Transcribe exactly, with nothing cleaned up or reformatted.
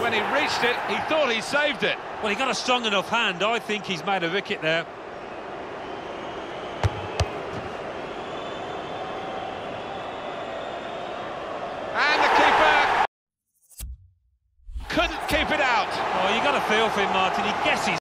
when he reached it, he thought he saved it. Well, he got a strong enough hand. I think he's made a wicket there. And the keeper couldn't keep it out. Oh, you got a feel for him, Martin. He guesses.